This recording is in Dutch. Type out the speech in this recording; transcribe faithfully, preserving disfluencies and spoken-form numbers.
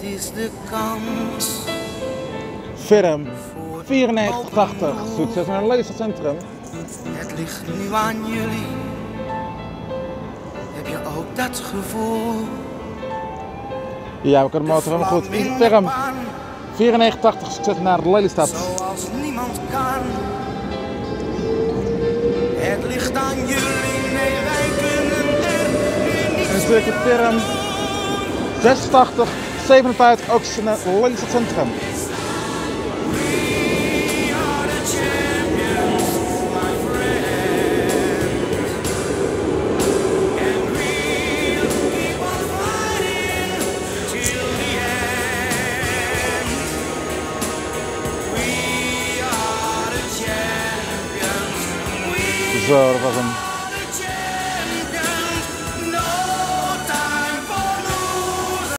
is de kans. Firm vierennegentig tachtig, succes naar het Lelystadcentrum. Het ligt nu aan jullie. Heb je ook dat gevoel? Ja, we kunnen de motor helemaal goed. Firm vierennegentig tachtig, succes naar het Lelystad. Zoals niemand kan. Het ligt aan jullie, nee wij kunnen er nu niet. En een stukje Firm zesentachtig zevenenvijftig, ook naar het Lelystadcentrum. Zo, dat was hem.